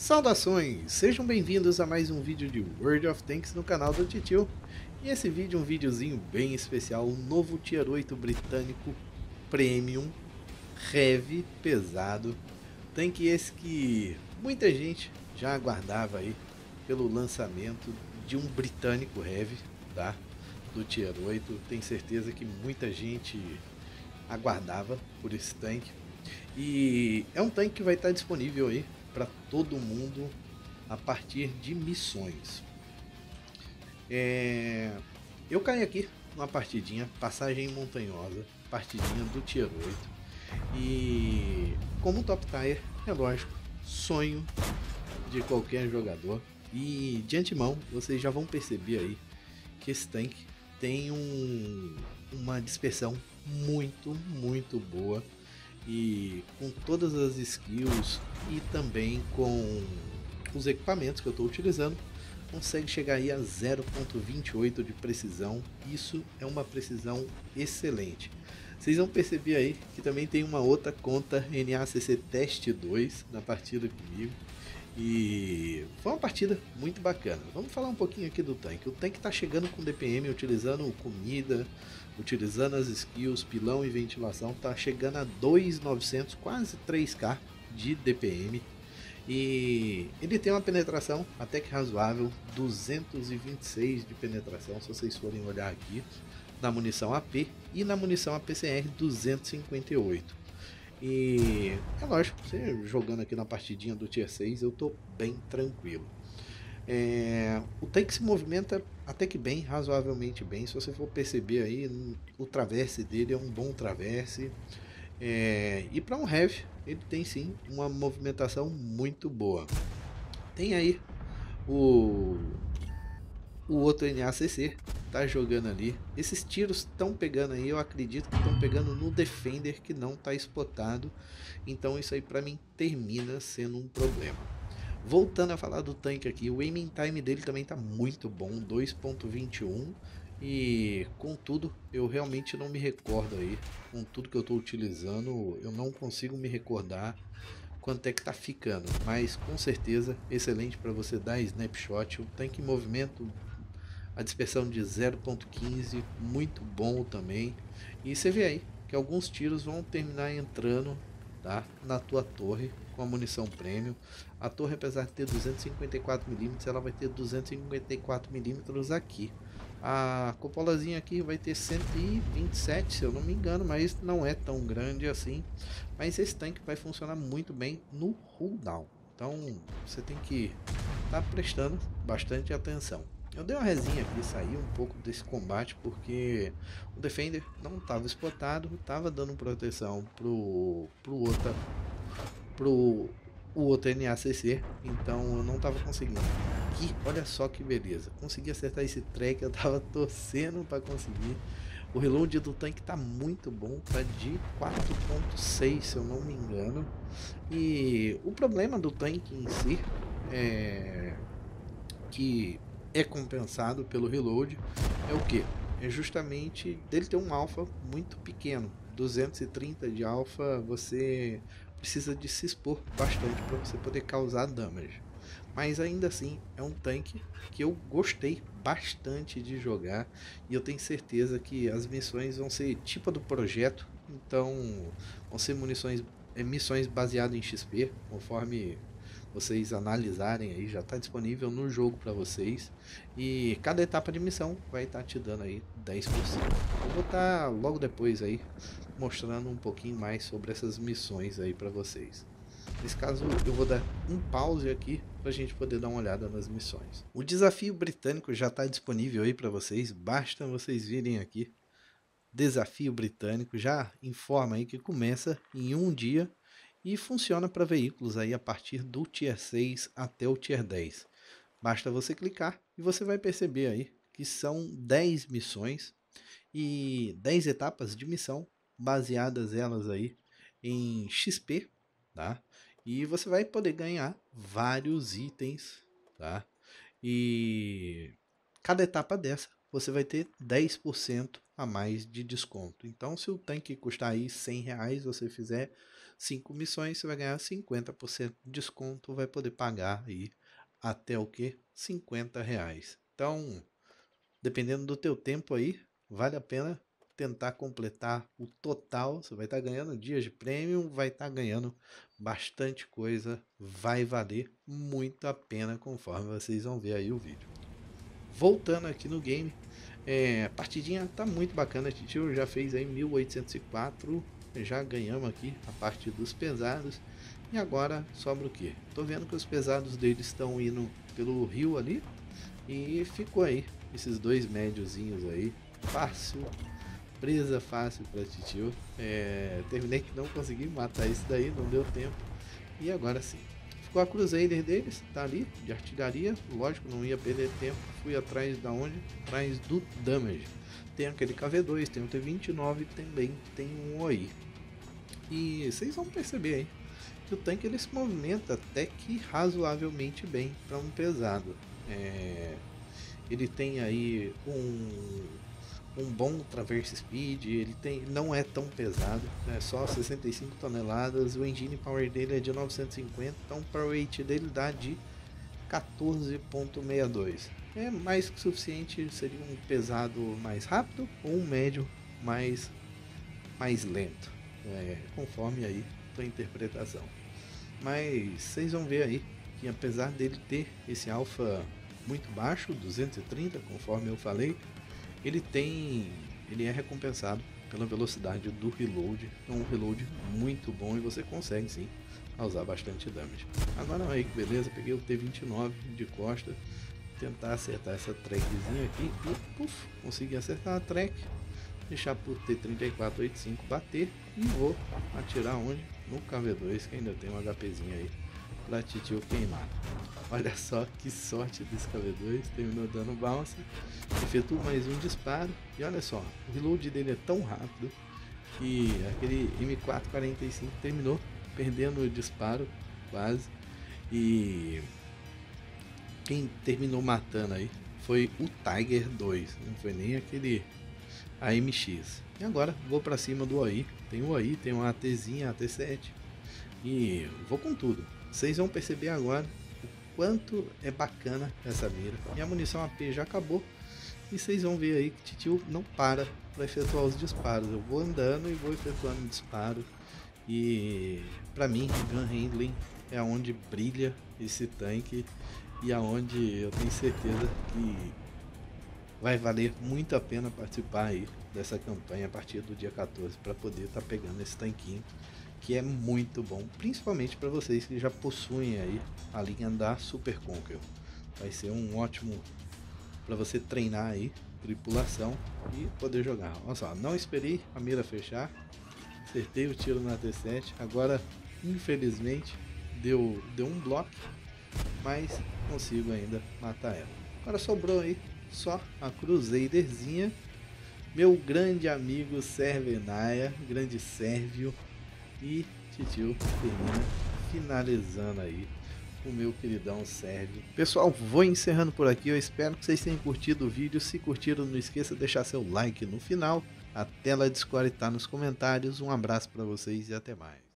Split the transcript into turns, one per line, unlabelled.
Saudações! Sejam bem-vindos a mais um vídeo de World of Tanks no canal do Titio. E esse vídeo é um videozinho bem especial, um novo Tier 8 britânico Premium, Heavy, pesado. Tanque esse que muita gente já aguardava aí pelo lançamento de um britânico Heavy, tá? Do Tier 8. Tenho certeza que muita gente aguardava por esse tanque. E é um tanque que vai estar disponível aí para todo mundo a partir de missões. Eu caí aqui numa partidinha, passagem montanhosa, partidinha do Tier 8. E como top tier, é lógico, sonho de qualquer jogador. E de antemão, vocês já vão perceber aí que esse tanque tem uma dispersão muito boa, e com todas as skills e também com os equipamentos que eu estou utilizando, consegue chegar aí a 0.28 de precisão. Isso é uma precisão excelente. Vocês vão perceber aí que também tem uma outra conta NACC Teste 2 na partida comigo. E foi uma partida muito bacana. Vamos falar um pouquinho aqui do tanque. O tanque está chegando com DPM, utilizando comida, utilizando as skills, pilão e ventilação. Está chegando a 2.900, quase 3k de DPM. E ele tem uma penetração até que razoável, 226 de penetração, se vocês forem olhar aqui, na munição AP e na munição APCR 258. E é lógico, você jogando aqui na partidinha do Tier 6, eu tô bem tranquilo. O tanque se movimenta até que bem, razoavelmente bem. Se você for perceber aí, o traverse dele é um bom traverse. E para um heavy, ele tem sim uma movimentação muito boa. Tem aí o outro NACC tá jogando ali. Esses tiros estão pegando aí, eu acredito que estão pegando no Defender que não tá spotado. Então isso aí para mim termina sendo um problema. Voltando a falar do tanque aqui, o aiming time dele também tá muito bom, 2.21. E contudo, eu realmente não me recordo aí, com tudo que eu estou utilizando, eu não consigo me recordar quanto é que tá ficando, mas com certeza excelente para você dar snapshot. O tanque em movimento, a dispersão de 0.15, muito bom também. E você vê aí que alguns tiros vão terminar entrando, tá, na tua torre com a munição premium. A torre, apesar de ter 254mm, ela vai ter 254mm aqui. A cupolazinha aqui vai ter 127, se eu não me engano, mas não é tão grande assim. Mas esse tanque vai funcionar muito bem no cooldown. Então você tem que estar prestando bastante atenção. Eu dei uma resinha aqui, saí um pouco desse combate porque o Defender não estava spotado, estava dando proteção pro o outro NACC, então eu não estava conseguindo. Aqui, olha só que beleza, consegui acertar esse track, eu estava torcendo para conseguir. O reload do tanque tá muito bom, tá de 4.6 se eu não me engano. E o problema do tanque em si é que é compensado pelo reload é o que? É justamente dele ter um alfa muito pequeno. 230 de alfa, você precisa de se expor bastante para você poder causar damage. Mas ainda assim é um tanque que eu gostei bastante de jogar, e eu tenho certeza que as missões vão ser tipo do projeto, então vão ser missões baseadas em XP, conforme vocês analisarem aí, já está disponível no jogo para vocês. E cada etapa de missão vai estar te dando aí 10%. Eu vou estar logo depois aí mostrando um pouquinho mais sobre essas missões aí para vocês. Nesse caso eu vou dar um pause aqui para a gente poder dar uma olhada nas missões. O desafio britânico já está disponível aí para vocês, basta vocês virem aqui. Desafio britânico já informa aí que começa em um dia e funciona para veículos aí a partir do Tier 6 até o Tier 10. Basta você clicar e você vai perceber aí que são 10 missões e 10 etapas de missão, baseadas elas aí em XP, tá? E você vai poder ganhar vários itens, tá? E cada etapa dessa você vai ter 10% a mais de desconto. Então, se o tanque custar aí R$ 100, você fizer 5 missões, você vai ganhar 50% de desconto, vai poder pagar aí até o que? R$ 50. Então, dependendo do teu tempo aí, vale a pena tentar completar o total. Você vai estar ganhando dias de prêmio, vai estar ganhando bastante coisa, vai valer muito a pena conforme vocês vão ver aí o vídeo. Voltando aqui no game, a partidinha tá muito bacana, Titio já fez aí 1804, já ganhamos aqui a parte dos pesados. E agora sobra o que? Tô vendo que os pesados deles estão indo pelo rio ali, e ficou aí esses dois médiozinhos aí, fácil, presa fácil para Titio. Terminei que não consegui matar isso daí, não deu tempo. E agora sim, ficou a Crusader deles, tá ali, de artilharia. Lógico, não ia perder tempo, fui atrás da onde? Atrás do damage. Tem aquele KV2, tem o T29, também tem um OI. E vocês vão perceber aí que o tanque ele se movimenta até que razoavelmente bem para um pesado. Ele tem aí um bom traverse speed, não é tão pesado, é só 65 toneladas, o engine power dele é de 950, então o power weight dele dá de 14.62. É mais que suficiente, seria um pesado mais rápido ou um médio mais lento, conforme aí tua interpretação. Mas vocês vão ver aí que apesar dele ter esse alpha muito baixo, 230, conforme eu falei, ele é recompensado pela velocidade do reload. É um reload muito bom e você consegue sim causar bastante damage. Agora aí que beleza, peguei o T29 de costa, tentar acertar essa trackzinha aqui e puf, consegui acertar a track, deixar pro T3485 bater e vou atirar onde? No KV2, que ainda tem um HPzinho aí pra Titio queimar. Olha só que sorte desse KV2, terminou dando bounce, efetua mais um disparo e olha só, o reload dele é tão rápido que aquele M445 terminou perdendo o disparo quase, e quem terminou matando aí foi o Tiger 2, não foi nem aquele AMX. E agora vou pra cima do AI, tem o AI, tem uma ATzinha, AT7 e vou com tudo. Vocês vão perceber agora o quanto é bacana essa mira. Minha munição AP já acabou e vocês vão ver aí que Titio não para efetuar os disparos. Eu vou andando e vou efetuando disparos. E pra mim, gun handling é onde brilha esse tanque e aonde eu tenho certeza que vai valer muito a pena participar aí dessa campanha a partir do dia 14 para poder estar pegando esse tanquinho, que é muito bom, principalmente para vocês que já possuem aí a linha da Super Conqueror. Vai ser um ótimo para você treinar aí tripulação e poder jogar. Olha só, não esperei a mira fechar, acertei o tiro na T7, agora infelizmente deu um bloco, mas consigo ainda matar ela. Agora sobrou aí só a Crusaderzinha, meu grande amigo Servenaia, grande Sérvio, e Titio termina finalizando aí o meu queridão Sérvio. Pessoal, vou encerrando por aqui, eu espero que vocês tenham curtido o vídeo. Se curtiram, não esqueça de deixar seu like no final, a tela Discord tá nos comentários. Um abraço para vocês e até mais.